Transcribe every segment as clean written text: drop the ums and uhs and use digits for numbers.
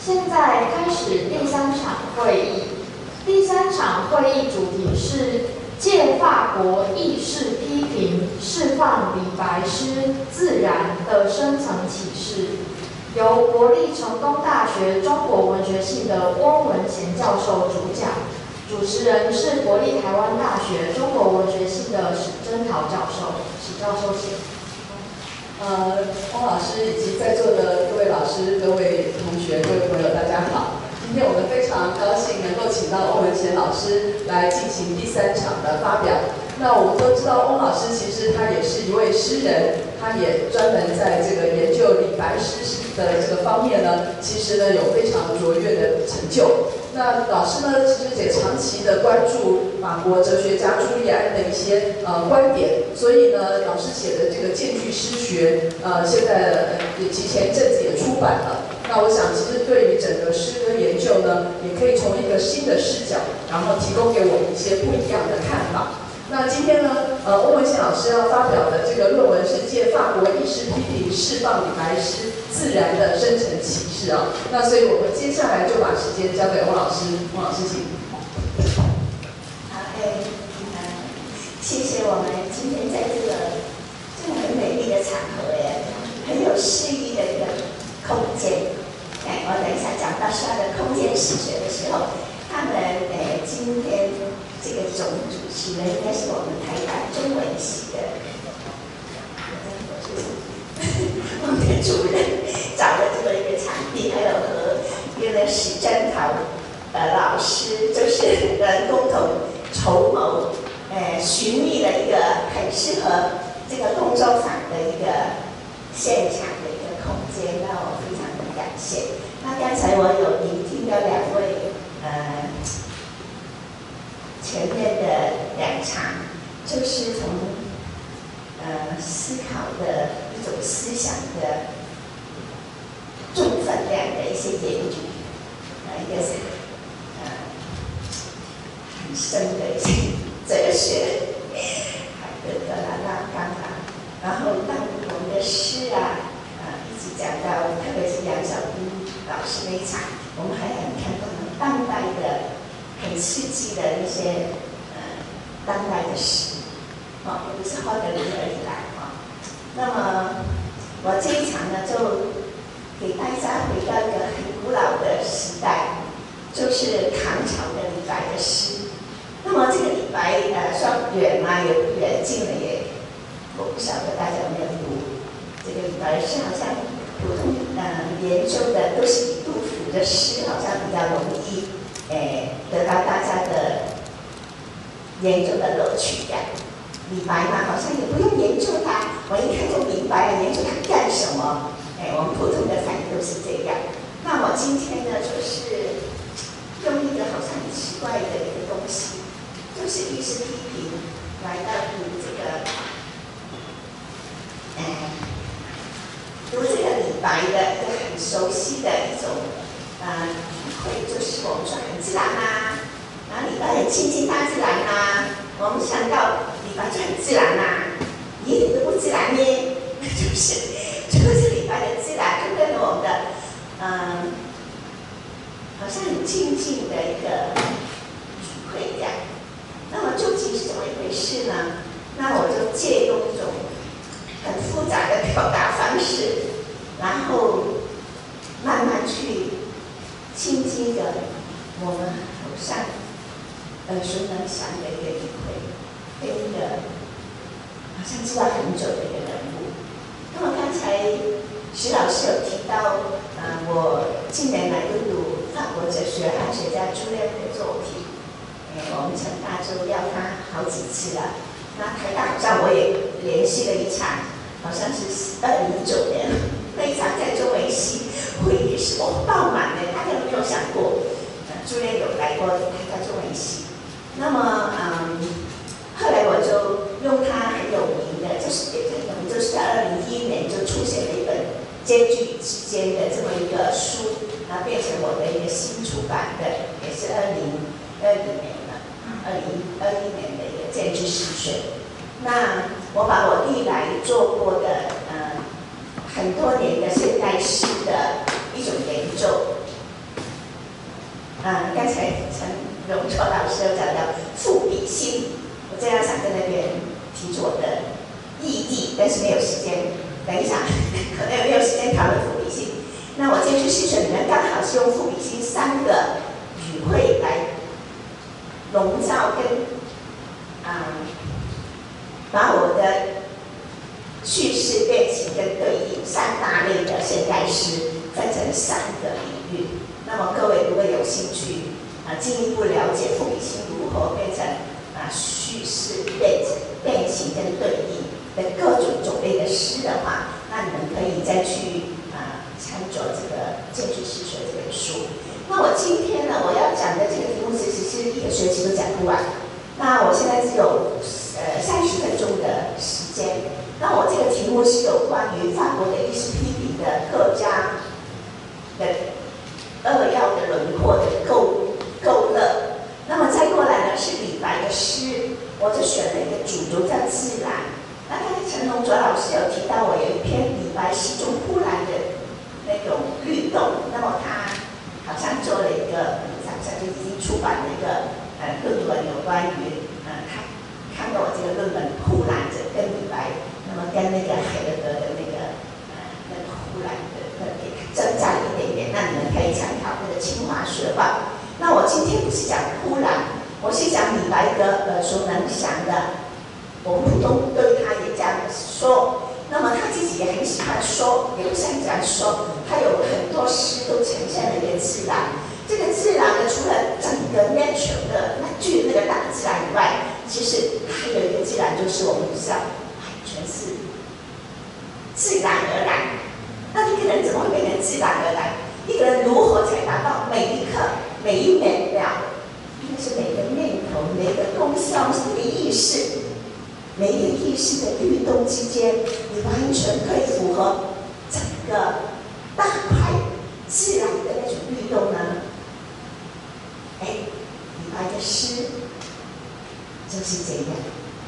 现在开始第三场会议。第三场会议主题是借法国意识批评，释放李白诗自然的深层启示，由国立成功大学中国文学系的翁文贤教授主讲，主持人是国立台湾大学中国文学系的史珍桃教授。史教授，请。 翁老师以及在座的各位老师、各位同学、各位朋友，大家好。今天我们非常高兴能够请到翁文贤老师来进行第三场的发表。那我们都知道，翁老师其实他也是一位诗人，他也专门在这个研究李白诗的这个方面呢，其实呢有非常卓越的成就。那老师呢，其实也长期的关注法国哲学家朱利安的一些观点，所以呢，老师写的这个《荐句诗学》现在也前一阵子也出版了。那我想，其实对于整个诗歌研究呢，也可以从一个新的视角，然后提供给我们一些不一样的看法。那今天呢，翁文贤老师要发表的这个论文是借法国意识批评释放李白诗自然的深层启示啊。那所以我们接下来就把时间交给翁老师，翁老师请。 好，谢谢我们今天在这个很美丽的场合很有诗意的一个空间。我等一下讲到它的空间史学的时候，他们今天这个总主持人应该是我们台大中文系的，我们的主任找了这么一个场地，还有和一个史珍桃老师，就是共同筹谋，寻觅了一个很适合这个工作坊的一个现场的一个空间，让我非常的感谢。那刚才我有聆听到两位前面的两场，就是从思考的一种思想的重分量的一些言语，一个是很深的一些哲学，海德格拉拉冈啊，然后到我们的诗一直讲到，特别是杨小兵老师那一场，我们还很看到当代的很刺激的一些当代的诗，不是后的人而已啦。那么我这一场呢，就给大家回到一个很古老的时代，就是唐朝的李白的诗。那么这个李白说远嘛也不远，近了也，我不晓得大家有没有读这个李白诗，好像普通研究的都是以杜甫的诗，好像比较容易得到大家的研究的乐趣感。李白嘛，好像也不用研究他，我一看就明白了，研究他干什么？我们普通的反应都是这样。那我今天呢，就是用一个好像很奇怪的一个东西，就是意识批评来到读这个李白的一个很熟悉的一种体会，就是我们说很自然啊，然后李白很亲近大自然啊，我们想到李白就很自然啊，一点都不自然呢，就是李白的自然，就跟我们的好像很静静的一个体会一样。那么究竟是怎么一回事呢？那我就借用一种很复杂的表达方式，然后慢慢去轻轻的我们好像耳熟能详的一个体会，跟一个好像知道很久的一个人物。那么刚才徐老师有提到，我近年来又读法国哲学汉学家朱利安的作品，我们成大就要他好几次了。那台大好像我也连续了一场，好像是2019年那一场在中文系会议是爆满的，大家有没有想过？朱利安有来过台大中文系。那么后来我就用他很有名的，就是在2011年就出现了一本间距之间的这么一个书，然后变成我的一个新出版的，也是2021年的一个间距诗选。那我把我历来做过的很多年的现代诗的一种研究， 卓老师有讲到赋比兴，我这样想在那边提出我的异议，但是没有时间，等一下可能没有时间讨论赋比兴。那我这次试选里面刚好是用赋比兴3个语汇来笼罩跟把我的叙事、变形跟对应3大类的现代诗分成3个领域。那么各位如果有兴趣进一步了解赋比兴如何变成叙事、变形跟对应的各种种类的诗的话，那你们可以再去参照这个《建句诗学》这本书。那我今天呢，我要讲的这个题目其实是1个学期都讲不完。那我现在只有30分钟的时间。那我这个题目是有关于法国的意识批评的各家的扼要的轮廓的勾勒。那么再过来呢是李白的诗，我就选了一个主轴叫自然。那刚才陈龙卓老师有提到，我有一篇李白诗中忽然的那种律动，那么他好像做了一个好像就已经出版了一个论文，有关于他看到我这个论文忽然的跟李白，那么跟那个海德格的那个忽然的给增加了一点点，那你们可以参考那个清华学报。那我今天不是讲忽然，我是讲李白的耳熟能详的，我们普通对他也这样说。那么他自己也很喜欢说，也不想这样说，他有很多诗都呈现了一个自然。这个自然呢，除了整个 nature 的那个大自然以外，其实还有一个自然，就是我们知道，全是自然而然。那一个人怎么会变成自然而然？一个人如何才达到每一刻、每一秒？应该是每个念头、每个动向、每个意识、每一个意识的律动之间，你完全可以符合整个大块自然的那种律动呢？李白的诗就是这样。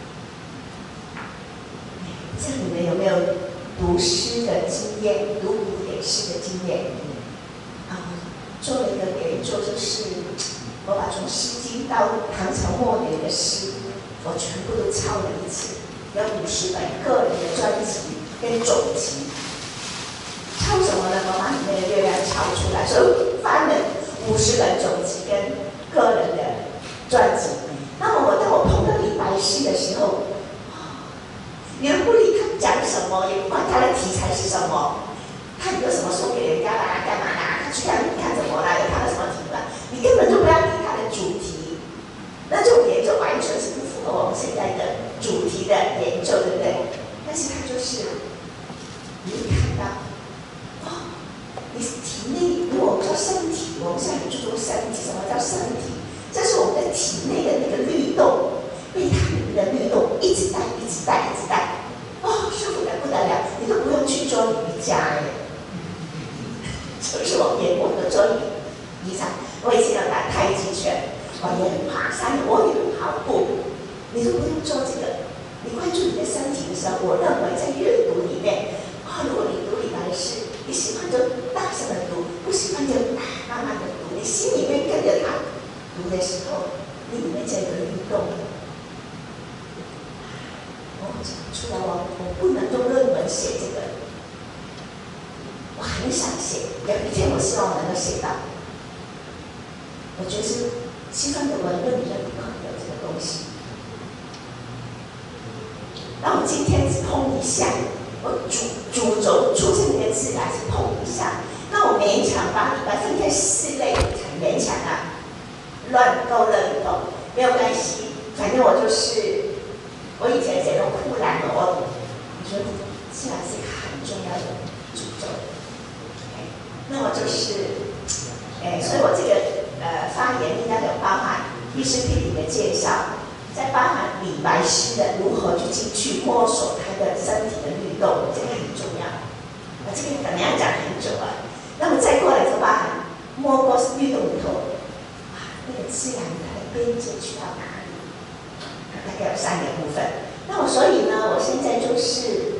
不知道你们有没有读诗的经验，读古典诗的经验？做了一个研究，就是我把从《诗经》到唐朝末年的诗，我全部都抄了一次，有50本个人的专辑跟总集。抄什么呢？我把里面的月亮抄出来，所以翻了50本总集跟个人的专辑。那么当我碰到李白诗的时候，你们不理他讲什么，也不管他的题材是什么，他有什么送给人家啦，干嘛啦？他去看你看怎么啦？有他的什么题目啦？你根本就不要理他的主题，那这种研究完全是不符合我们现在的主题的研究，对不对？但是他就是你看到你体内，如果我们说身体，我们现在很注重身体，什么叫身体？这是我们的体内的那个律动，被它里面的律动一直带，一直带，一直带，舒服的不得了，你都不用去做瑜伽耶。就是我们做瑜伽，我以前有打太极拳，我也很爬山，我也很跑步，你都不用做这个。你关注你的身体的时候，我认为在阅读里面，如果你读李白诗，你喜欢就大声的读，不喜欢就慢慢的读，你心里面跟着他读的时候，你里面就有律动。出来我不能用论文写这个，我很想写，有一天我希望我能够写到。我觉得是西方的文论里面不可能有这个东西。那我今天只碰一下，我主轴出现的自然是碰一下，那我勉强把李白分开4类，很勉强乱勾勒一通，没有关系，反正我就是。我以前写用忽然的，我觉得自然是一个很重要的主轴。那我就是，所以我这个发言应该有包含意识批评的介绍，再包含李白诗的如何去进去摸索他的身体的律动，这个很重要。这个可能要讲很久了。那么再过来就包含摸过律动以后，那个自然它的边界去到哪里？大概有3个部分。那么所以呢，我现在就是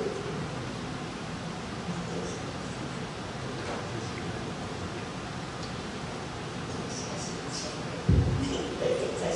对，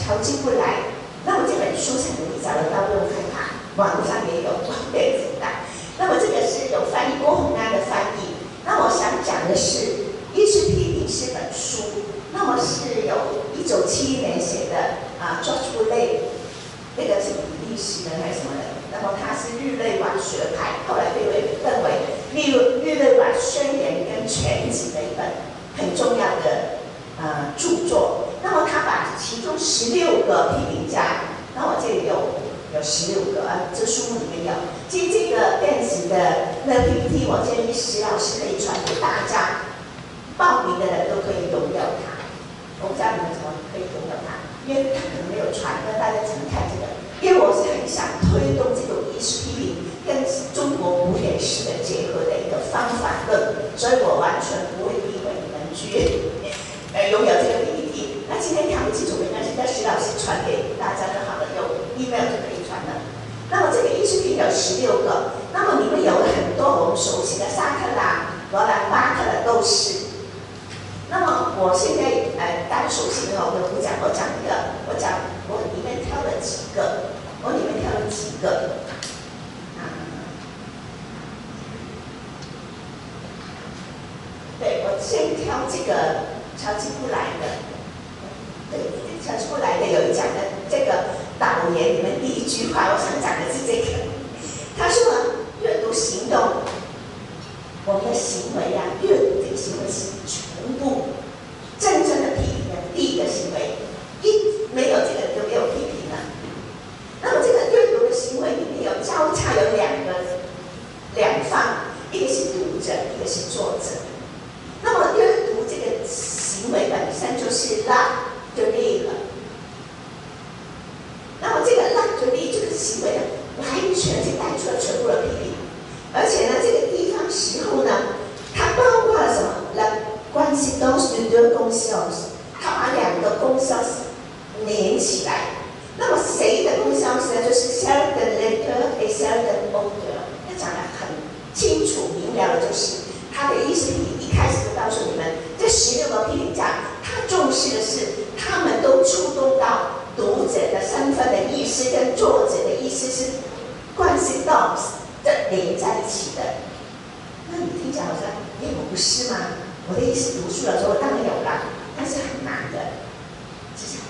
乔治布莱。那么这本书很容易找得到，不用害怕，网络上也有电子档。那么这个是有翻译郭洪安的翻译。那我想讲的是《医师批评》是本书，那么是由1971年写的George Boulay， 那个是比利时人还是什么人？然后他是日内瓦学派，后来被认为日内瓦宣言跟全集的一本很重要的著作。那么他把其中16个批评家，那我这里有16个这书目里面有。其实这个电子的那 PPT， 我建议石老师可以传给大家，报名的人都可以拥有它。我不知道你们怎么可以拥有它，因为它可能没有传，那大家只能看这个。因为我是很想推动这种医师批评跟中国古典诗的结合的一个方法论，所以我完全不会逼迫你们去拥有这个 PPT。那今天看不清楚没关系，那徐老师传给大家就好了，有 email 就可以传了。那么这个医师批评有16个，那么里面有很多我们熟悉的沙特啦、罗兰巴特的都是。那么我现在大家熟悉的我不讲，我里面挑了几个，对，我先挑这个乔治布莱的，对，乔治布莱的有讲的这个导言里面第一句话，我想讲的是这个，他说阅读行动，我们的行为阅读这个行为是全部真正的批评的第一个行为，没有这个就没有批评了。那么这个阅读的行为里面有交叉有两方，一个是读者，一个是作者。那么阅读这个行为本身就是拉就立了。那么这个拉就立这个行为呢，完全是带出了全部的批评，而且呢，这个地方时候呢，它包括了什么？关系都是2公司，它把2个公司连起来。那么谁的公司呢？就是 Sheldon Letter 和 Sheldon Older。他讲得很清楚明了的，就是他的意思一开始就告诉你们，这16个批评家，他重视的是他们都触动到读者的身份的意思跟作者的意思是关系 dots 的连在一起的。那你听起来好像，我不是吗？我的意思读书的时候当然有啦，但是很难的，其实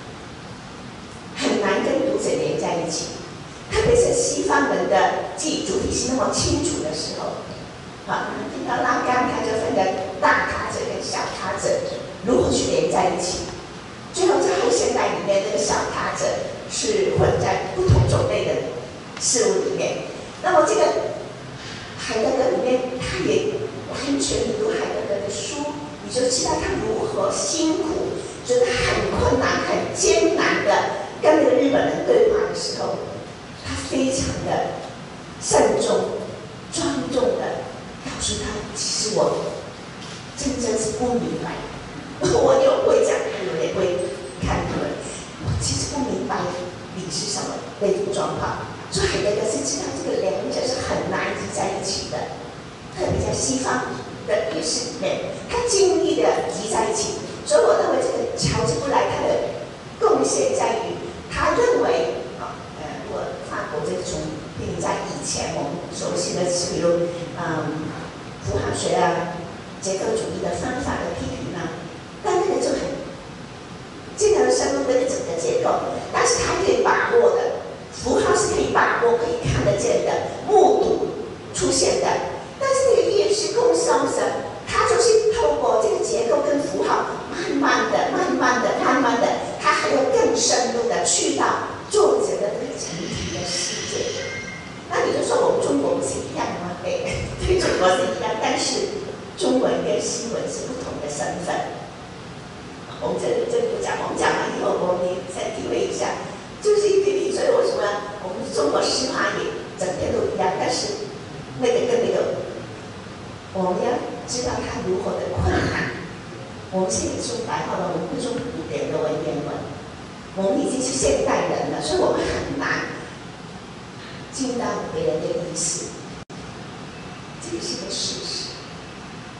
很难跟读者连在一起。特别是西方人的记忆主体是那么清楚的时候，你们听到拉杆，他就分成大他者跟小他者，如何去连在一起？最后在后现代里面，那个小他者是混在不同种类的事物里面。那么这个海德格里面，他也完全你读海德格的书，你就知道他如何辛苦，觉得很困难、很艰难的跟那个日本人对话的时候，他非常的慎重、庄重的告诉他，其实我真正是不明白，我又会讲，我也会看他们，我其实不明白你是什么那种状况。所以海德格是知道这个两者是很难集在一起的，特别在西方的历史里面，他尽力的集在一起。所以我认为这个乔治布莱他的贡献在于，他认为如果法国这种批评在以前我们熟悉的，比如符号学结构主义的方法的批评但那个就很经常深入那个整个结构，但是他可以把握的符号是可以把握、可以看得见的、目睹出现的。但是那个意识共生者，他就是透过这个结构跟符号，慢慢的，他还要更深入的去到作者的那个整体的世界。那你就说我们中国不是一样吗？对，中国是一样，但是中文跟西文是不同的身份。我们这不讲，我们讲完以后，我们再体会一下，就是一批评。所以为什么我们中国诗法也整天都一样？但是那个跟那个，我们要知道它如何的困难。我们现在说白话了，我们不说古典的文言文，我们已经是现代人了，所以我们很难进到别人的意思。这个是个事实。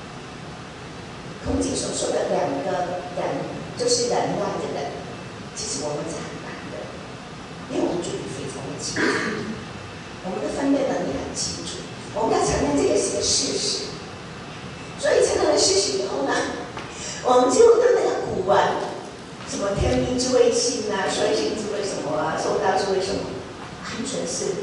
孔子所说的2个人，就是人外的人，其实实我们是很难的，因为我们主题非常的清楚，我们的分辨能力很清楚，我们要承认这个是个事实。所以承认了事实以后呢，我们就对那个古文，什么天命之谓性啊，水性之谓什么啊，受道之谓什么，完全是，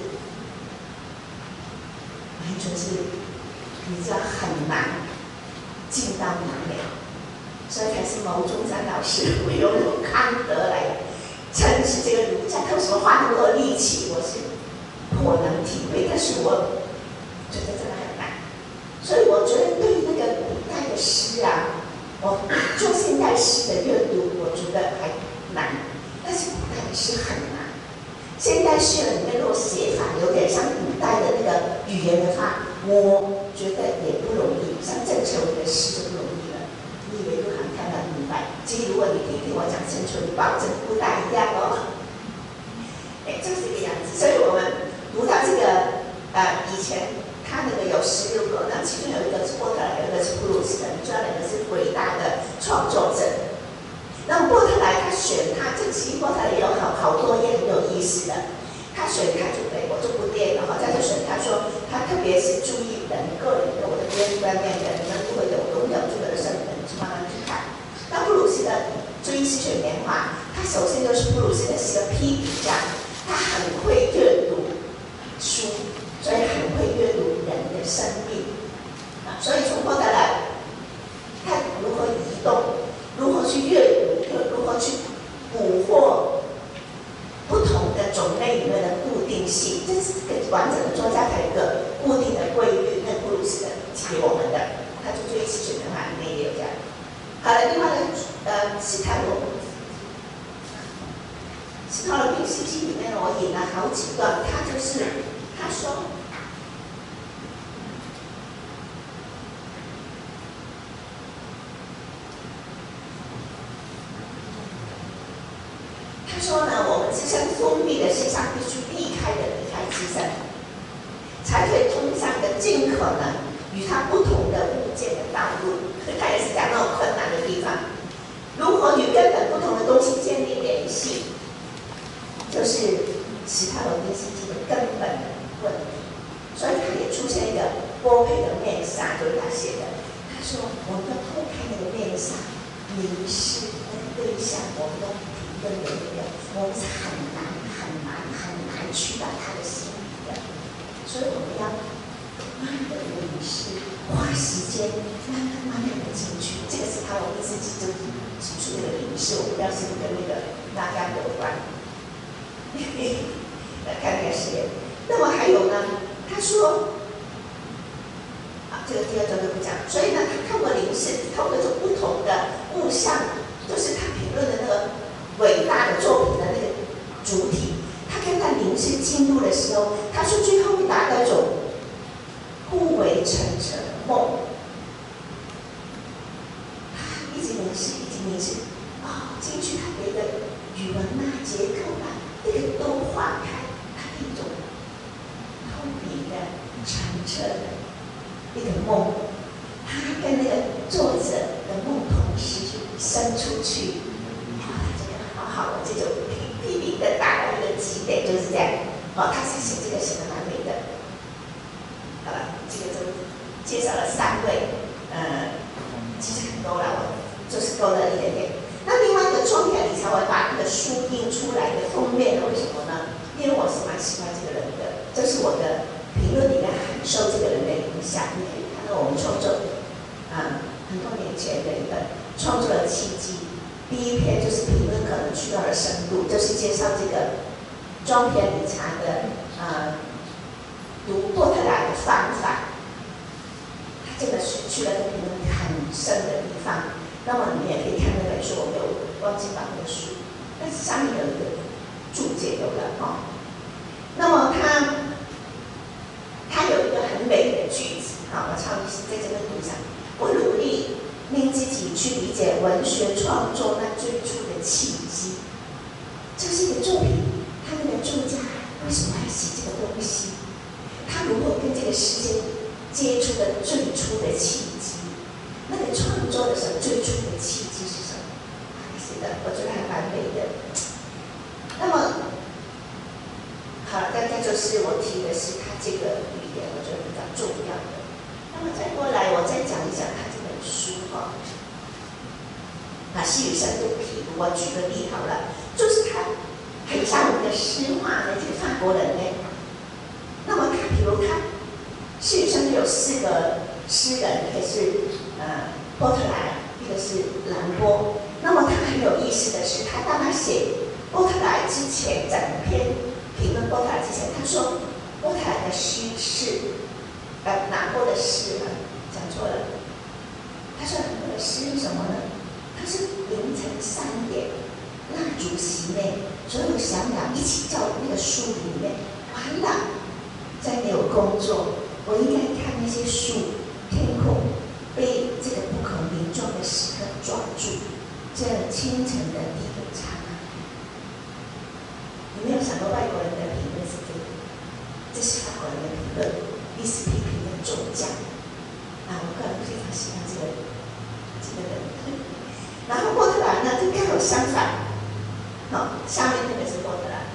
你知道很难进到难了。所以才是牟宗三老师会用康德来称是这个儒家，他为什么花那么多力气？我是颇能体会，但是我觉得真的很难。所以我觉得对于那个古代的诗啊，我做现代诗的阅读，我觉得还难，但是古代的诗很难。现代诗里面如果写法有点像古代的那个语言的话，我觉得也不容易。像郑愁予的诗就不容易了，你以为入行看得很明白，其实如果你听我讲郑愁予，保证不大一样哦。就是这个样子。所以我们读到这个以前他那个有16个，那其中有一个是波特莱，有一个是普鲁斯特，你知道两个是伟大的创作者。那波特莱他选他，这其实波特莱也有好多也很有意思的。他选他就对我就不念了哈，他就选他说他特别是注意人个人的我的边观念人能如何拥有这个身份，去慢慢去看。那布鲁斯的注意诗选年华，他首先就是布鲁斯的是个批评家，他很会阅读书，所以很会阅读人的生命啊。所以从波特莱，他如何移动，如何去阅读，如何去捕获不同的种类里面的固定性，这是个完整的作家才有一个固定的规律。那布鲁斯的给我们的，他就注意诗选年华里面也有这样。好了，另外呢，史泰罗宾斯基里面呢，我引了好几段，他就是他说，呢，我们自身封闭的思想必须离开自身，才可以通向的尽可能与它不同的物件的道路。他也是讲那种困难的地方，如何与根本不同的东西建立联系，就是史泰罗宾斯基的根本问题。所以他也出现一个波佩的面纱，就是他写的。他说，我们要脱开那个面纱，凝视那个对象，我们都评论的那个，我们是很难去到他的心里的。所以我们要慢慢的凝视，花时间慢慢的进去。这个是他我们自己就提出这个凝视，我不知道是不是跟那个拉杆有关。来看看实验。那么还有呢？他说，这个第二章就不讲。所以呢，他透过凝视，透过这不同的物象，就是他评论的那个伟大的作品的那个主体，他跟他凝视进入的时候，他说最后会达到一种互为澄澈的梦。他一直凝视，进去他的一个语文啊、结构啊，这个都化开，他的一种透明的、澄澈的一个梦。他跟那个作者的梦同时伸出去，这个好好的这种批评的达到一个极点，就是这样。他是写这个写的蛮美的。好了，这个就介绍了3位，其实很多了，我就是勾了一点点。那另外一个庄田理才会把那个书印出来的封面呢？为什么呢？因为我是蛮喜欢这个人的，这是我的评论里面很受这个人的影响。你可以看到我们创作。很多年前的一本创作的契机，第一篇就是评论可能去到了深度，就是介绍这个庄田理才的读波特莱的方法。他这个是去了个评论很深的地方。那么你们也可以看那本书，我没有忘记把那个书，但是上面有一个注解有了哈。那么他有一个很美的句子，我抄在这个读上。我努力令自己去理解文学创作那最初的契机。这是一个作品，他那个作家为什么要写这个东西？他如何跟这个世界接触的最初的契机？那个创作的时候最初的契机是什么？写的我觉得还蛮美的。 那么，好，大概就是我提的是他这个语言，我觉得比较重要的。那么再过来，我再讲一讲他这本书哈。西语深度，譬如我举个例好了，就是他很像我们的诗画呢，这个法国人呢。那么他比如他西语深度有4个诗人，一个是波特莱，一个是兰波。那么他很有意思的是，他当他写波特莱之前，整篇评论波特莱之前，他说波特莱的诗是兰波的诗讲错了。他说兰波的诗是什么呢？他是凌晨3点，蜡烛熄灭，所有小鸟一起叫那个树林里面，完了，再没有工作，我应该看那些树，天空被这个不可名状的时刻抓住，这清晨的第一个刹那。你没有想过外国人的评论是这个？这是法国人的评论，历史批评的重将。我个人非常喜欢这个人。然后波特莱呢，就刚好相反。好，下面那个是波特莱。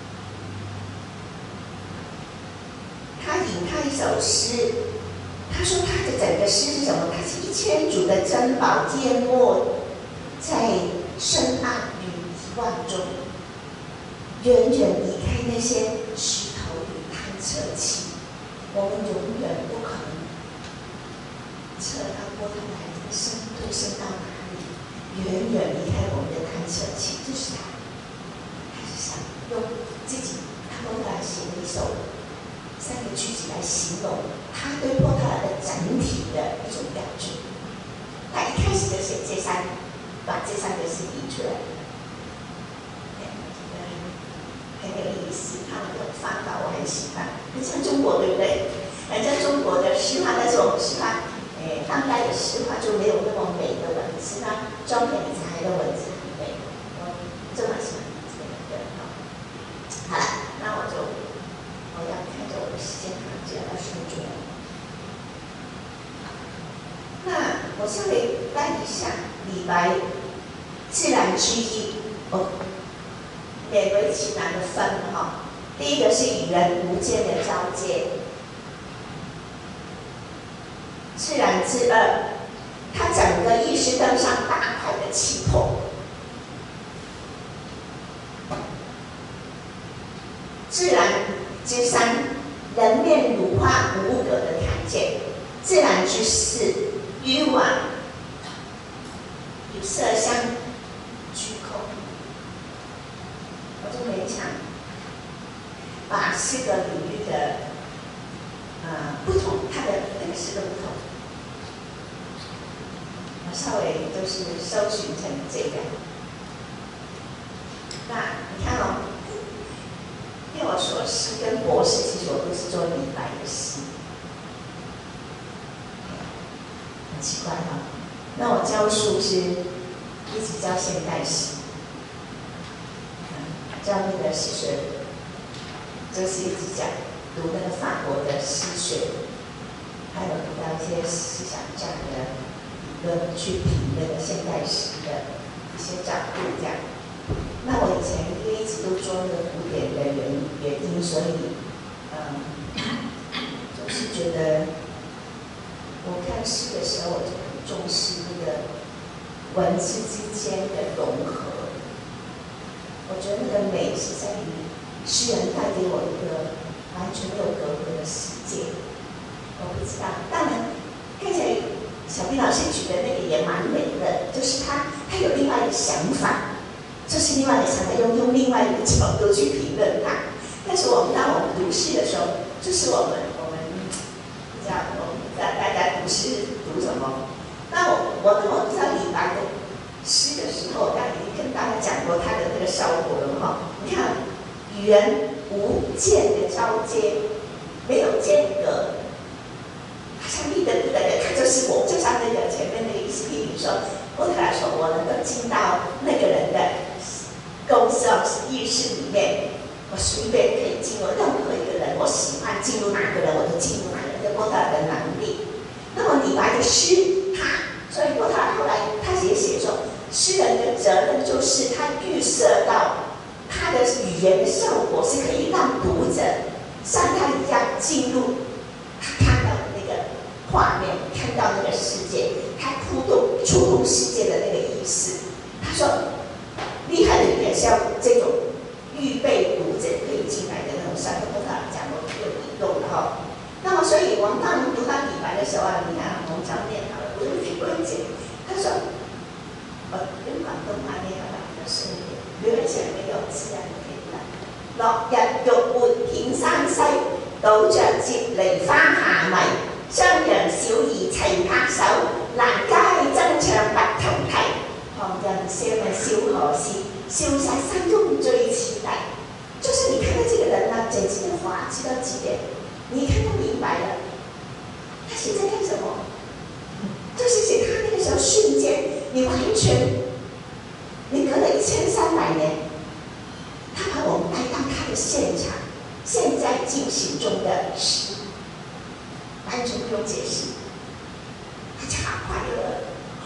他引他一首诗，他说他的整个诗是什么？他是1000组的珍宝淹没在深暗与遗忘中，远远离开那些石头与探测器，我们永远不可能测到波特莱的深度深到哪里，远远离开我们的探测器。这是他是想用自己他波特莱写的一首3个句子来形容他对波特莱的整体的一种感觉。他一开始就写把这3个诗引出来，很有意思。他那个方法我很喜欢，很像中国，对不对？很像中国的诗画，但是我们诗画，当代的诗画就没有那么美的文字，那庄田理财的文字很美，我真的喜欢这个人。好了，那我要看着我的时间就要收住了。那我稍微翻一下李白自然之意，勉为其难的分哈。第一个是与人无间的交接，自然之2，他整个意识登上大块的气魄。自然之3，人面如花无物格的看见。自然之4，迂往与色相居空。我就勉强把4个领域的不同，它的那个诗的不同，我稍微就是搜寻成这样。那你看哦，因为我所诗跟博士，其实我都是做李白的诗，很奇怪哈。那我教书是一直教现代诗，教那个诗学，就是一直讲读那个法国的诗学，还有读到一些思想家的理论，去评那个现代诗的一些角度这样。那我以前因为一直都做那个古典的原因，所以就是觉得我看诗的时候，我就很重视那个文字之间的融合。我觉得那个美是在于诗人带给我一个完全没有隔阂的世界。我不知道，当然看起来小斌老师举的那个也蛮美的，就是他有另外一个想法。这是另外一个想法，用另外一个角度去评论它。但是当我们读诗的时候，这是我们这样，我们大家读诗读什么？那我知道李白的诗的时候，刚才已经跟大家讲过他的那个效果了哈。你看，与人无间的交接，没有间隔，好像立的，他就是我，就像那个前面那个意思批评说，波特莱说我能够进到那个人的公司意识里面，我随便可以进入任何一个人，我喜欢进入哪个人，我就进入哪个人，这波特莱的能力。那么李白的诗，所以波特莱后来他也写说，诗人的责任就是他预设到他的个时候啊，你看我们常念好了，我就听过一节，他说，用廣東話念好了比較順一點，留一些沒有自然嘅啦。落日欲活顯山西，倒着接梨花下迷。襄陽小兒齊拍手，蘭街爭唱不同題。旁人笑咪笑何事？笑殺山中最似麗。就是你看到這個人呢，整句的話知道幾點，你看他明白了，他寫在幹什麼？就是寫他那個時候瞬間，你完全，你隔了1300年，他把我們帶到他的現場，現在進行中的事。完全不用解釋，他就好快樂，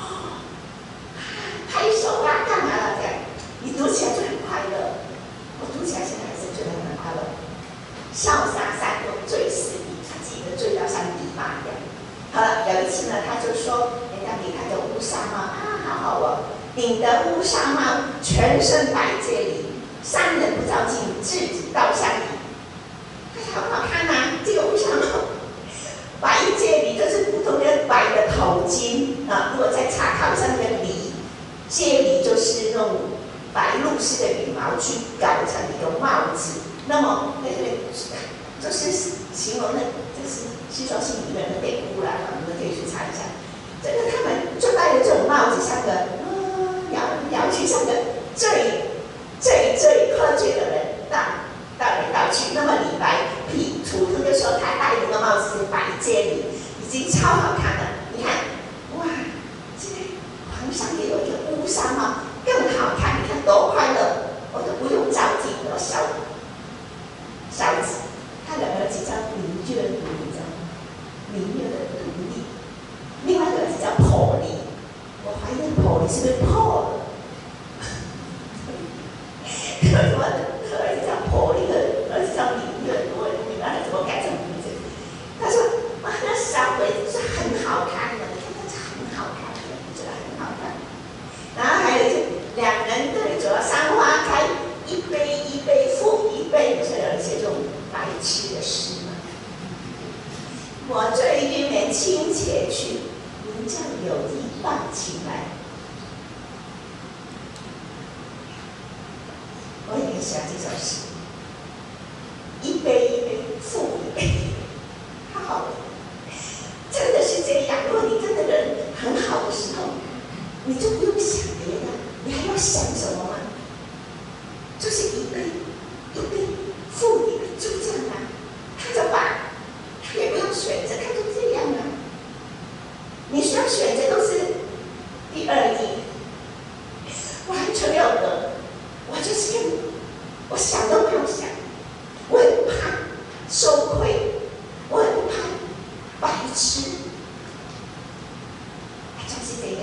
拍手啊，幹嘛啦？這樣，你讀起來就很快樂。我讀起來現在還是覺得很快樂。笑殺山中最似麗，他記得醉到像泥巴一樣。好了，有一次呢，他就說，人家給他的烏紗帽啊，好好哦，頂得烏紗帽，全身白芥梨，山人不照鏡，自己倒相宜。好不好看啊？這個烏紗帽。白芥梨就是普通的白的頭巾啊，如果在茶考上面梨，芥梨就是那种白鹭式的羽毛去搞成一个帽子。那么那个就是形容的，就是西装戏里面的典故啦，你们可以去查一下。这个他们就戴着这种帽子，像个摇去，像个最喝醉的人倒来倒去。那么李白土著就说他戴那个帽子是白芥梨，已经超好看了。你看，哇，这个皇上也有一个乌纱帽，更好看。你看多快乐，我都不用照镜，我小子，他的儿子叫明月独，你知道吗？明月的独立。另外一个儿子叫破离，我怀疑破离是不是破了？我的儿子叫破离，儿子叫明月独，我明白他怎么改成名字。他说：“哇，那小鬼子是很好看的，你看他是很好看的，我觉得很好看。”然后还有就两人对酌山花开，一杯一杯复一杯，所以有一些这种白痴的诗嘛。我醉欲眠卿且去，名将有意抱琴来。我也很喜欢这首诗，一杯一杯复一杯，好好的，真的是这样。如果你跟那个人很好的时候，你就不用想别的，你还要想什么吗？就是一杯一杯复一杯，就这样啊。他就把，他也不用选择，他就这样啊。你需要选择都是第二义，完全没有的。我就是跟你，我想都不用想，我很怕羞愧，我很怕白痴，就是这样。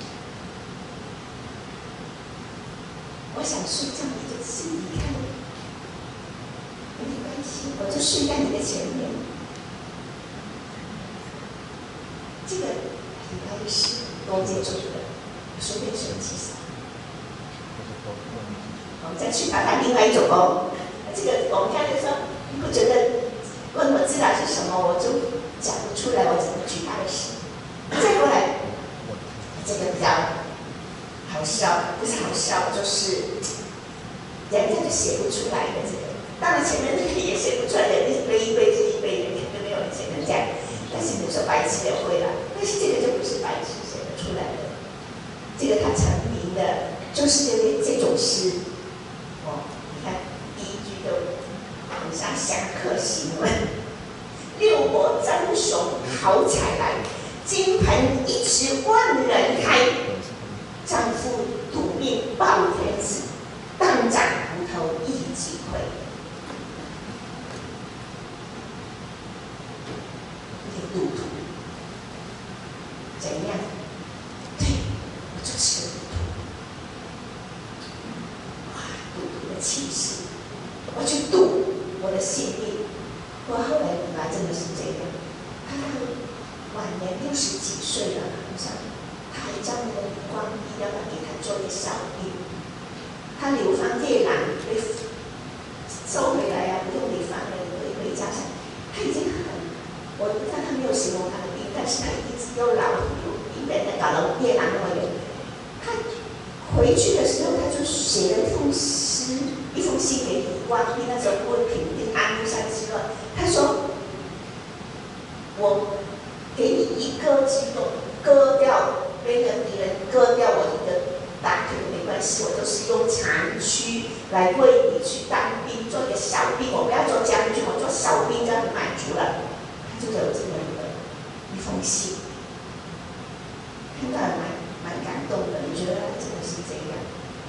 我想睡觉，你就自己离开，没关系，我就睡在你的前面。这个李白的诗多接触的，随便选几首。我们再去看看另外一种哦，这个我们看就说，不觉得问我资料是什么，我就讲不出来，我怎么举他的诗。再过来，这个比较好笑，不是好笑，就是人家就写不出来的这个。当然前面那个也写不出来的，一杯一杯是一杯，人家就没有人写成这样。但是你说白痴也会啦，但是这个就不是白痴写得出来的。这个他成名的，就是这种诗。哦，你看第一句就很像侠客行文，六国争雄好彩来，金盆一池万人开。丈夫赌命报天子，当斩无头一击溃。一个赌徒怎样？对，我就是个赌徒。哇，赌徒的气势，我去赌我的性命。我后来明白，真的是这样。他到晚年60几岁了，好像他还叫那个李光义要不要给他做一个小兵。他流放夜郎被收回来呀，不用流放了，回家乡。他已经很，我不知道他没有形容他的病，但是他一直又老又一人的搞了越南那么远。他回去的时候，他就写了一封信给李光弼，那时候不会平安不山之乱。他说：“我给你一歌之用，割掉别人敌人，割掉我的大腿没关系，我都是用长驱来为你去当兵，做一个小兵，我不要做将军，我做小兵就很满足了。”他就有这么一封信，看到蛮感动的。你觉得他真的是这样？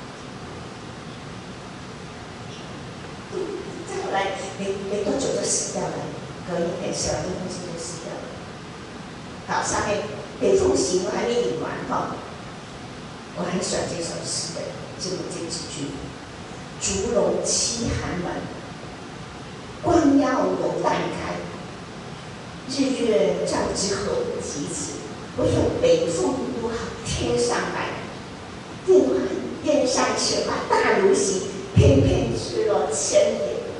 再后来没多久就死掉了，隔一年写完这封信就死掉了。好，下面北风行我还没引完哈，我很喜欢这首诗的这几句：烛龙栖寒门，光耀有旦开。日月照之何不及此？唯有北风如好天上来。燕山雪花大如席，翩翩之落千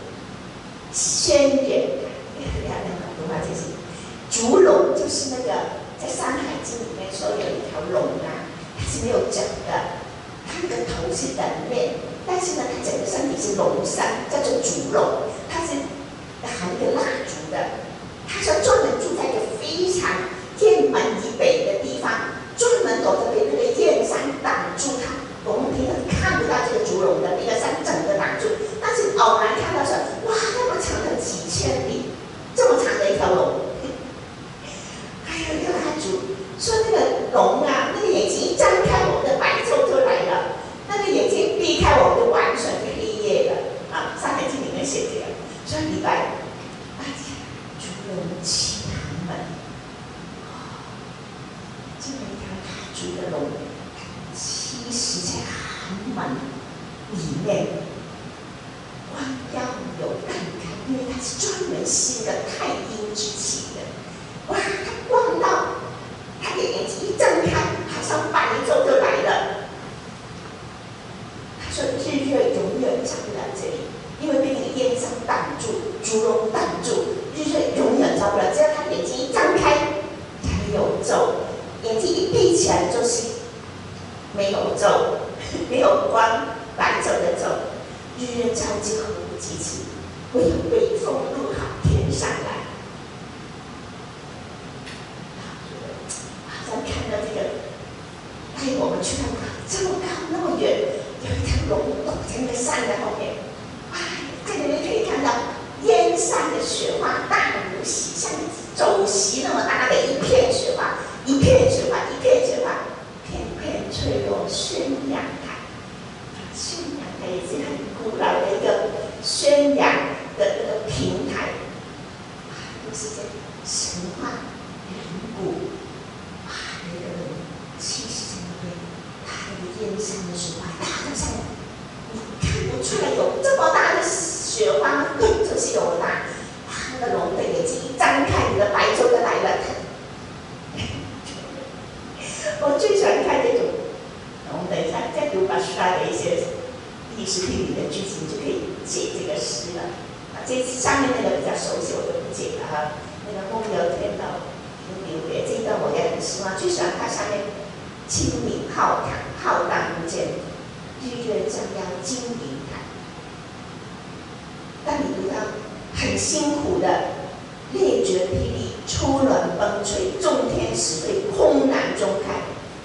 远。读话这些，烛龙就是那个在《山海经》里面说有一条龙啊，它是没有脚的，它那个头是人面，但是呢，它整个身体是龙身，叫做烛龙，它是含一个蜡烛的。他说专门住在一个非常雁门以北的地方，专门躲着被那个燕山挡住他。我们平常看不到这个烛龙的，那个山整个挡住。但是偶然看到说，哇，那么长的几千里，这么长的一条龙，还有一个蜡烛，说那个龙啊，那个眼睛一张开，我们的白昼就来了；那个眼睛避开，我们就完全是黑夜了。啊，《山海经》里面写这个，所以李白。龙栖寒门，这么一条大烛的龙，栖息在寒门里面，光耀有旦开，因为它是专门吸的太阴之气的。哇，它光到，它的眼睛一睁开，好像白昼就来了。他说日月永远照不了这里，因为被那个燕山挡住，烛龙挡住。日月永远照不了，只要他眼睛一张开，才有昼；眼睛一闭起来，就是没有昼，没有光，白昼的昼。日月照之何不及此？唯有北风入好天上来。好像看到这个，带我们去看这么高那么远，有一条龙躲在那个山的后面，这里面可以看到。燕山的雪花大如席，像酒席那么大的一片雪花，一片雪花，一片雪花，片片坠落宣阳台。宣阳台也是很古老的一个宣扬的那个平台，都是在神话远古，那个气势在那边，它那个燕山的雪花大到像你看不出来有这么大的雪花，就是有大。那个龙的眼睛一张开，你的白昼就来了。我最喜欢看这种，我们等一下再读把书的一些历史地理的剧情，就可以解这个诗了。这上面那个比较熟悉，我就不解了哈。那个梦游天道平流也这一段我也很喜欢，最喜欢它下面清明浩荡不见，日月照耀金银台。当你读到很辛苦的列绝霹雳，出卵崩摧，众天始对，空难中开。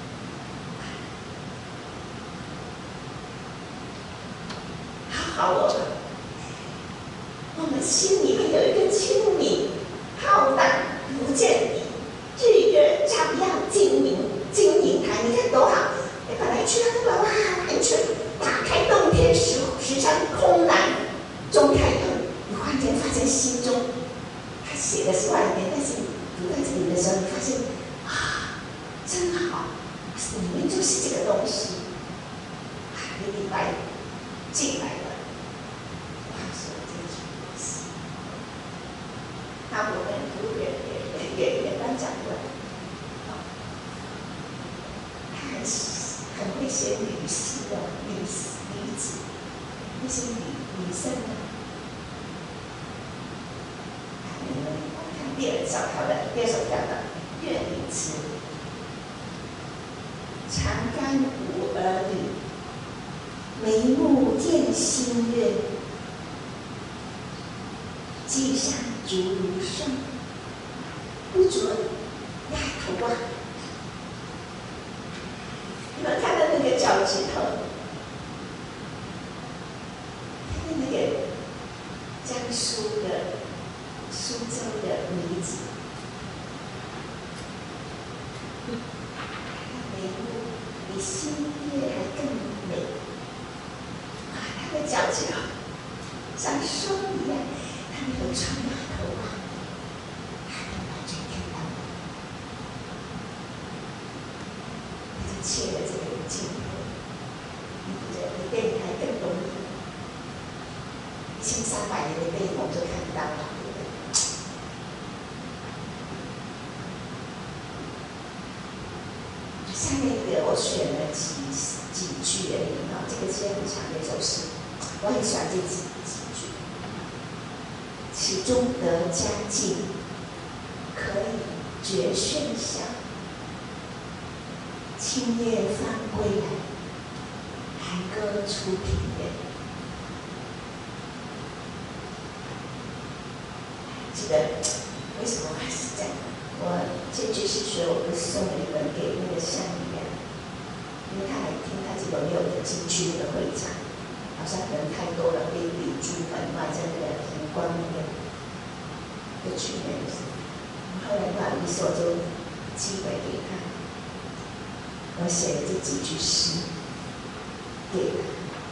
好哦，我们心里面有一个清明浩荡不见底，日月照耀金银台，你看多好！你本来去到那个哇，完全打开洞天石山，空难中开以后，你忽然间发现心中，他写的是外面，但是你读在这里的时候，你发现啊，真好，里面就是这个东西。李白进来了。那我们读也刚讲过，他很会写吕诗的吕子，那些女生呢？我们看第二首条的，第二首条的， 月里之，长干无儿女，眉目见新月，髻上烛如霜，不准丫头啊！你们看到那个脚趾头，看到那个江苏的苏州的女子，眉目比新月还更美，她的脚趾头像霜一样，她没有穿丫头袜，还能完全看到，她就切了这个镜头，比电影还更容易。1300年的电影我们就看到了，对不对？下面一个我选了几句而已啊，这个是很长的一首诗，我很喜欢这几句。其中得佳境，可以觉喧嚣。清夜放归来，寒歌出平原。记得为什么还是这样？我这句是学我不是送了一本给那个向阳，因为他来听他这个没有进去那个会场，好像人太多了，被领出门外在那个湖光那边的去那个。后来不好意思，我就寄回给他，我写了这几句诗给他。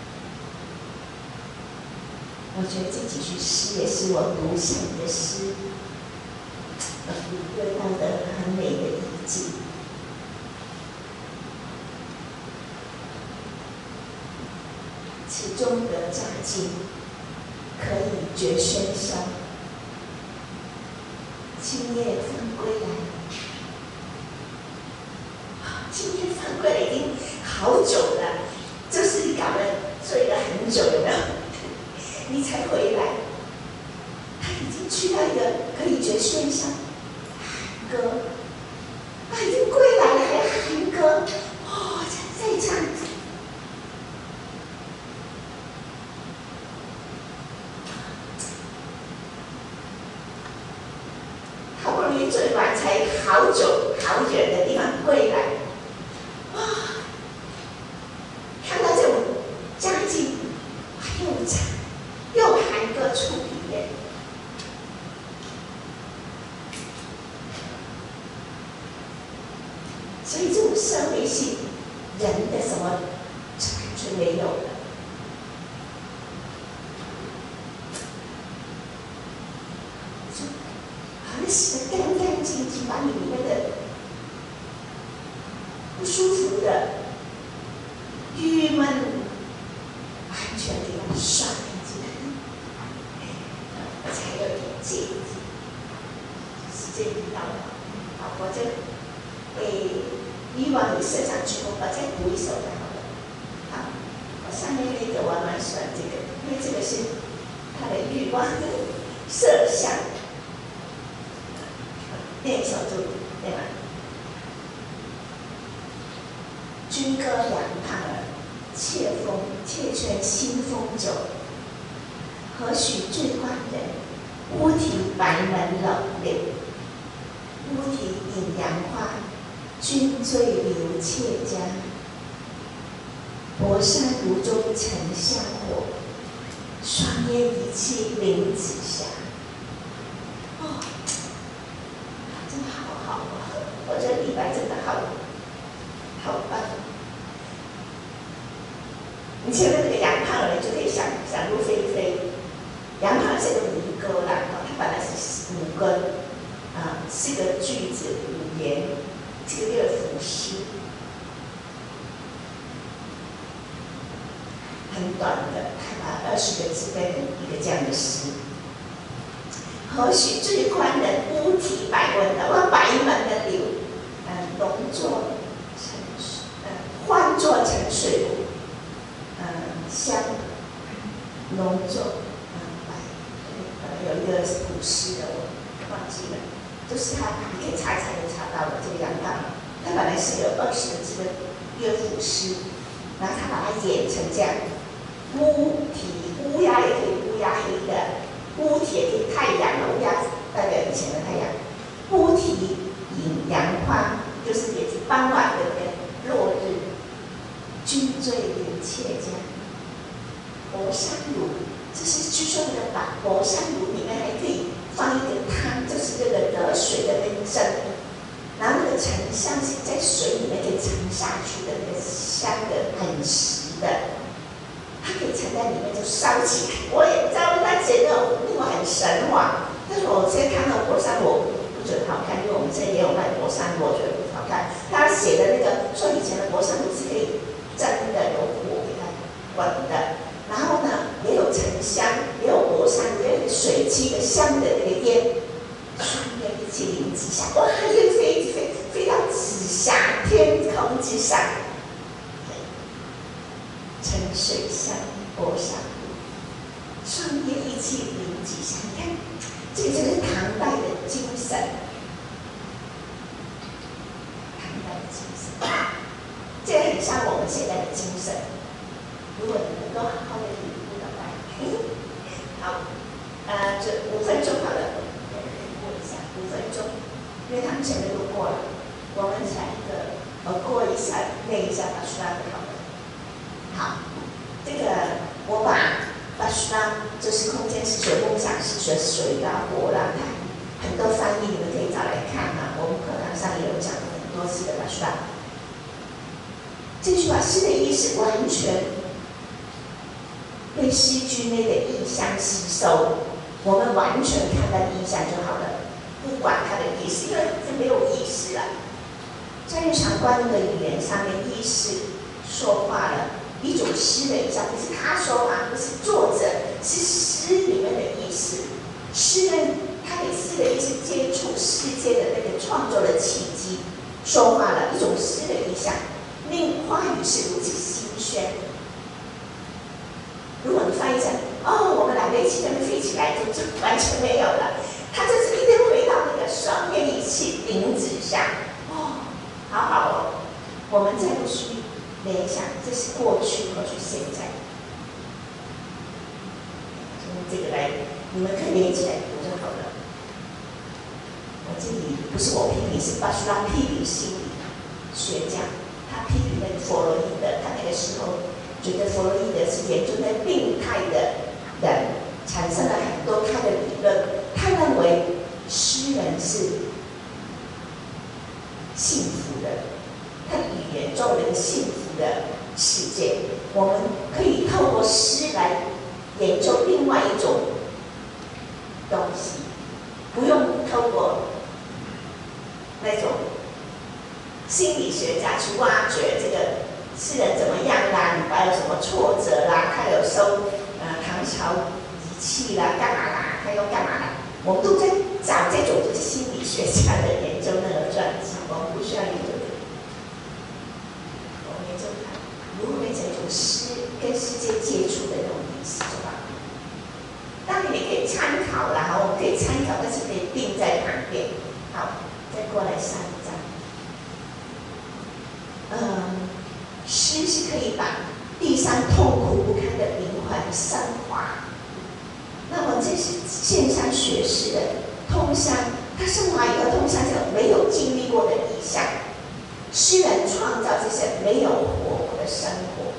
我觉得这几句诗也是我读下你的诗，体会到的很美的意境。其中得佳境，可以觉喧嚣。今夜放归来，今夜放归来已经好久了，就是你搞了追了很久有没有？你才回来，他已经去到一个可以觉喧嚣，寒歌，他已经归来了，还要寒歌，哦，再唱。好不容易追完，才好久好远的地方归来，哇！看到这种佳境，又唱。又寒歌出平原，所以这种社会性，人的什么完全没有了。就好像洗得干干净净，把你里面的不舒服的、郁闷，完全给它刷干净。才有点戒指，时间已经到了，好，我就以往你身上鞠躬，我再读一首就好了。好，我上面那个我蛮喜欢这个，因为这个是他的欲望色相。念一首就对吧？君歌两畔儿，妾劝新风酒。何许醉观人？乌啼白门冷柳。乌啼引杨花，君醉留妾家。薄纱炉中沉香火，霜烟一气凌紫霞。哦，真的好好啊！我觉得李白真的好棒。你前面那个杨胖儿，你就可以想入非非。杨胖是个民歌啦，它本来是5根4个句子5言，这个乐府诗，很短的，它把20个字变成一个这样的诗。何许醉观人？乌啼白门的，我白门的柳，浓作欢作沉水湖，香浓作。有一个古诗的，我忘记了，就是查，你可以查一查就查到了这个杨刚，他本来是有20个字的乐府诗，然后他把它演成这样，乌啼，乌鸦也可以乌鸦黑的，乌啼也可以太阳了，乌鸦代表以前的太阳，乌啼引杨花，就是也是傍晚的那个落日，君醉临妾家，博山炉，这是据说那个把博山炉里面还可以放一个汤，就是这个得水的那个蒸，然后那个沉香是在水里面可以沉下去的，那个香的很实的，它可以沉在里面就烧起来。我也知道他写的令我很神话，但是我现在看到博山炉不觉得好看，因为我们现在也有卖博山炉，我觉得不好看。他写的那个说以前的博山炉是可以蒸的，有火给它滚的。然后呢，也有沉香，也有博山，也有水汽的香的那个烟，双烟一起淋之下，哇，又飞到紫霞天空之上，沉水香，博山，双烟一起淋之下，你看，这个就是唐代的精神，唐代的精神，这个很像我们现在的精神。如果你能够好好的领悟的话，好，这5分钟好了，过一下5分钟，因为他们前面都过了，我们才过一下念一下巴舒拉就好了。好，这个我把巴舒拉就是空间是水、梦想是水、水啦、火啦，它很多翻译你们可以找来看啊，我们课堂上也有讲很多次的巴舒拉。这句话诗的意思完全被诗句内的意象吸收，我们完全看到意象就好了，不管它的意思，因为这没有意思了。在日常观的语言上面，意识说话了一种诗的意象，不是他说话，不是作者，是诗里面的意思。诗人他给诗的意思接触世界的那个创作的契机，说话了一种诗的意象，令话语是如此新鲜。如果你翻译成我们2个一起这么飞起来，就完全没有了。他就是一定回到那个双烟一起淋之下，好好哦。我们再不去联想，这是过去或是现在。从这个来，你们可以连起来读就好了。我这里不是我批评，是巴舒拉批评心理学家，他批评那个弗洛伊德，他那个时候觉得弗洛伊德是研究那病态的人，产生了很多他的理论。他认为诗人是幸福的，他语言中的幸福的世界。我们可以透过诗来研究另外一种东西，不用透过那种心理学家去挖掘这个诗人怎么样啦，李白有什么挫折啦，他有收唐朝遗弃啦，干嘛啦，他又干嘛啦？我们都在找这种就是心理学家的研究那个传记，我们不需要研究这个。我们研究它如何变成一种诗跟世界接触的那种意思，就好。当然你可以参考啦，我们可以参考，但是可以定在旁边。好，再过来下一章。诗是可以把地上痛苦不堪的灵魂升华。那么这是线上学士的通向，他升华以后通向这种没有经历过的意象。诗人创造这些没有活过的生活，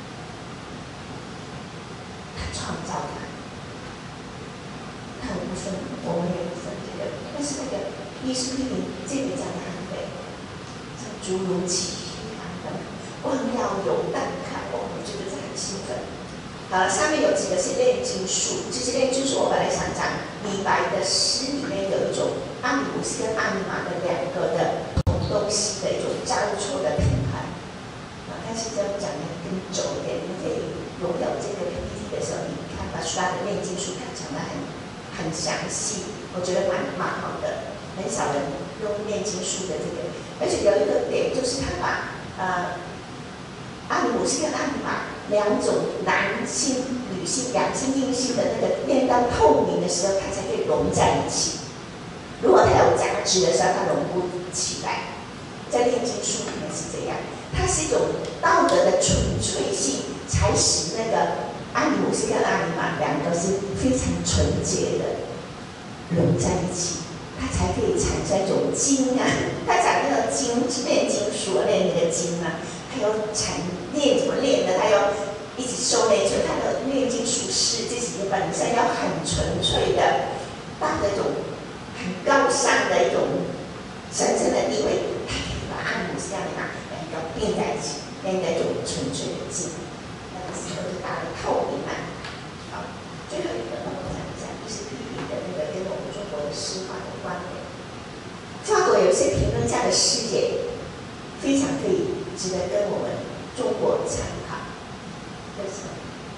他创造它，他有部分，我们有部分这个，但是那个艺术批评这个讲得很美，像诸如其忘要有淡看，我觉得这很兴奋。上面有几个是炼金术，其实炼金术我本来想讲李白的诗里面有一种阿米乌斯跟阿尼玛的2个的同东西的一种交错的平衡。但是这样讲的更久一点，你可以拥有这个 PPT 的时候，你看把书的炼金术看讲得很详细，我觉得蛮好的，很少人用炼金术的这个，而且有一个点就是他把阿米乌斯跟阿尼玛2种男性、女性、阳性、阴性的那个练到透明的时候，它才可以融在一起。 如果它有价值的时候，它融不起来。在炼金术里面是这样，它是一种道德的纯粹性，才使那个阿里姆斯跟阿里玛两个是非常纯洁的融在一起，它才可以产生一种金啊。他讲那个金是炼金术，炼那个金啊，它有炼怎么炼的，它有一直受炼，所以它的炼金术师自己本身要很纯粹的，带着一种很高尚的一种神圣的地位。阿姆斯加里玛两个并在一起，那一种纯粹的金，那个石头就大的透明啊。好，最后一个我讲一下，就是批评的那个跟我们中国的诗画的关联。法国有些评论家的视野非常可以值得跟我们中国参考。为什么？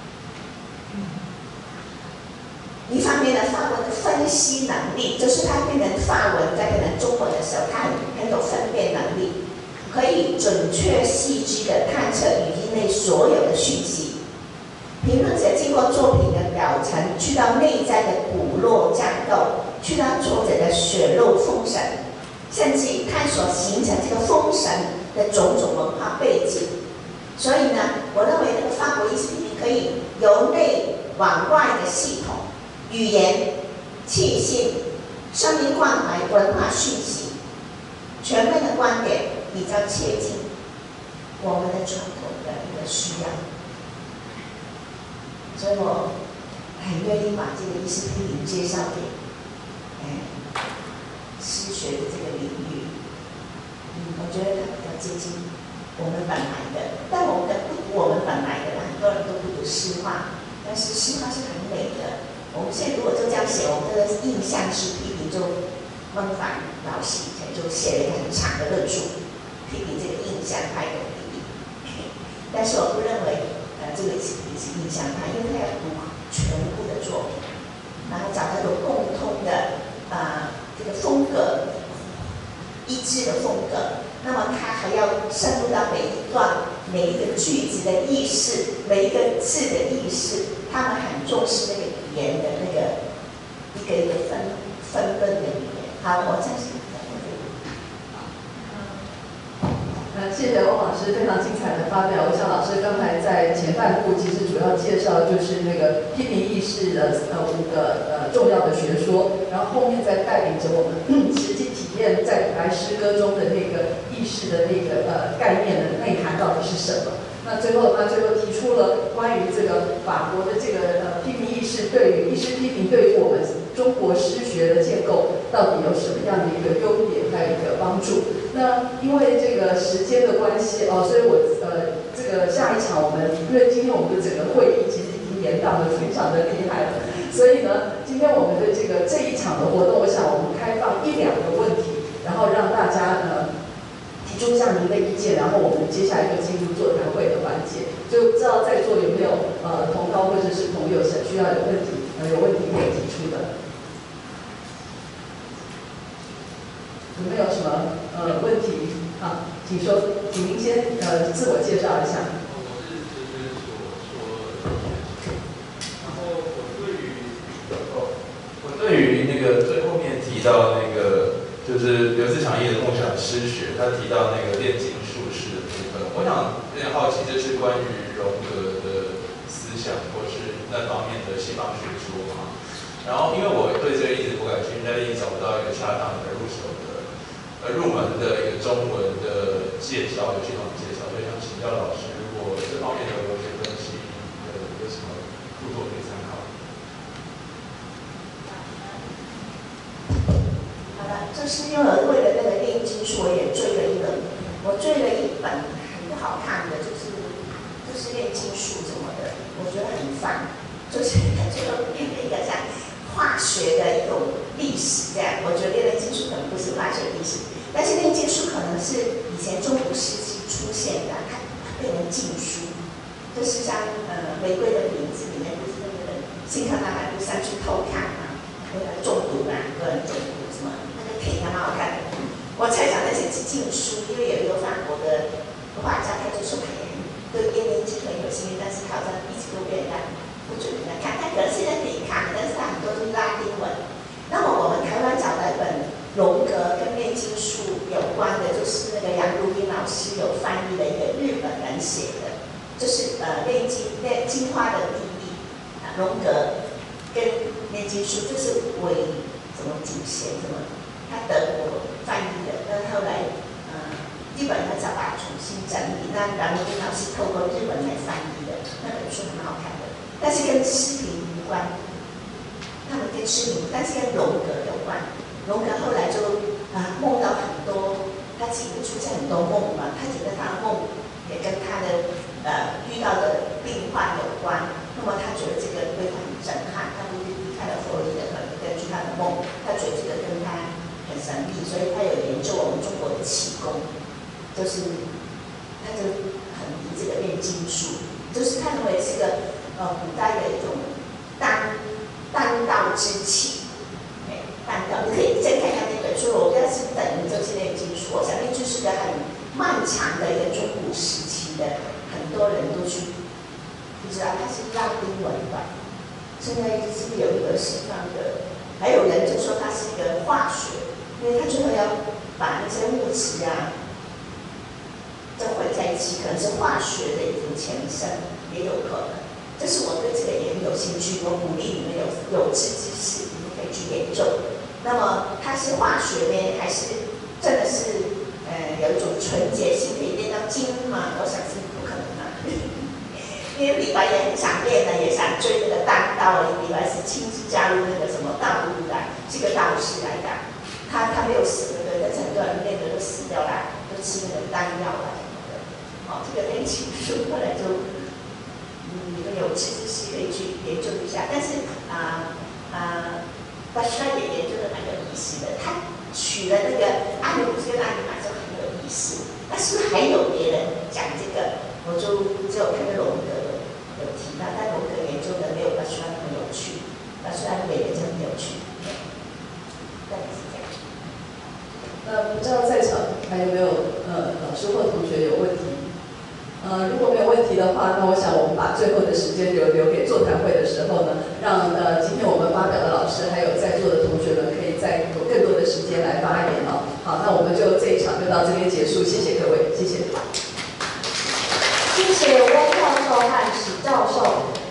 一方面呢，法文的分析能力，就是它变成法文再变成中文的时候，它很有分辨能力，可以准确细致的探测语音内所有的讯息。评论者经过作品的表层，去到内在的骨络架构，去到作者的血肉封神，甚至于探索形成这个封神的种种文化背景。所以呢，我认为那个法国艺术批评可以由内往外的系统。语言、气性、生命关怀、文化讯息，全面的观点比较切近我们的传统的一个需要，所以我很愿意把这个艺术批评介绍给诗学的这个领域。我觉得它比较接近我们本来的，但我们本来的很多人都不读诗画，但是诗画是很美的。我们现在如果就这样写，我们的印象式批评就孟凡老师以前就写了一个很长的论述，批评这个印象派的批评。但是我不认为这个是印象派，因为他要读全部的作品，然后找到一种共通的这个风格，一致的风格。那么他还要深入到每一段、每一个句子的意识，每一个字的意识。他们很重视那个语言的那个一个分论的语言。好，我暂时讲到这里。谢谢翁老师非常精彩的发表。我想老师刚才在前半部其实主要介绍就是那个批评意识的5个重要的学说，然后后面再带领着我们实际体验在古代诗歌中的那个意识的那个概念的内涵到底是什么。那最后提出了关于这个法国的这个批评意识对于意识批评对于我们中国诗学的建构到底有什么样的一个优点还有一个帮助。那因为这个时间的关系所以我这个下一场我们因为今天我们的整个会议其实已经延宕的非常的厉害了，所以呢今天我们的这一场的活动，我想我们开放1、2个问题，然后让大家提出一下您的意见，然后我们接下来就进入座谈会的环节。就不知道在座有没有同胞或者是朋友需要有问题可以提出的。有没有什么问题？好，请说，请您先自我介绍一下。 我是哲学所然后我对于那个最后面提到那个就是刘志强义的梦想诗学，他提到那个炼金术士的部分，我想有点好奇，这是关于荣格的思想或是那方面的西方学说吗？然后因为我对这个一直不感兴趣，但一直找不到一个恰当的入门的一个中文的介绍，有系统的介绍，所以想请教老师，如果这方面的有些分析，有什么著作可以参考？ 好了，就是因为我为了那个炼金术，我也追了一本很好看的，就是炼金术什么的，我觉得很烦，就是最后变成一个像化学的一种历史这样。我觉得炼金术可能不是化学历史。但是炼金术可能是以前中古时期出现的，它变成禁书，就是像玫瑰的名字里面不是那个新康纳海路上去偷看嘛，那个中毒啊，很多人中毒什么，那个挺还蛮好看的。我猜想那些是禁书，因为有一个法国的画家，他就说他也对炼金很有兴趣，但是他好像一直都被人家不准人家看，他可能现在可以看，但是他很多都是拉丁文。那么我们台湾找到一本荣格跟炼金术有关的，就是那个杨如冰老师有翻译的一个日本人写的，就是炼金花的地义啊，荣格跟炼金术，这是什么祖先什么，他德国翻译的，但后来日本他再把它重新整理，那杨如冰老师透过日本来翻译的那本书很好看的，但是跟诗评无关，他们跟诗评，但是跟荣格有关。荣格后来就梦到很多，他自己会出现很多梦嘛，他觉得他的梦也跟他的遇到的病患有关，那么他觉得这个对他很震撼，他不是离开了弗洛伊德，根据他的梦，他觉得这个跟他很神秘，所以他有研究我们中国的气功，就是他就很迷这个炼金术，就是他认为是个古代的一种丹道之气。丹道，你可以再看看那本书，我觉得是等于就是炼金术。我想那就是个很漫长的一个中古时期的，很多人都去不知道它是拉丁文吧。现在是不是有一个西方的？还有人就说它是一个化学，因为它最后要把那些物质都混在一起，可能是化学的一种前身，也有可能。这是我对这个也很有兴趣，我鼓励你们有志之士，你们可以去研究。那么它是化学呢，还是真的是有一种纯洁性可以练到精吗？我想是不可能的，因为李白也很想练的，也想追那个丹道。李白是亲自加入那个什么道路来，是个道士来的。他没有死，对不对？但是很多人练的都死掉了，都吃那个丹药啊什么的。这个炼金术后来就你们有志之士可以去研究一下，但是巴斯拉也研究的蛮有意思的，他取了那个阿里不斯跟阿里玛就很有意思。那是不是还有别人讲这个？我就只有看到荣格有提到，但荣格研究的没有巴斯拉那么有趣，巴斯拉也真很有趣。大概是这样。 不知道在场还有没有老师或同学有问题？如果没有问题的话，那我想我们把最后的时间留给座谈会的时候呢，让今天我们发表的老师还有在座的同学们可以再有更多的时间来发言哦。好，那我们就这一场就到这边结束，谢谢各位，谢谢。 谢谢翁教授和史教授。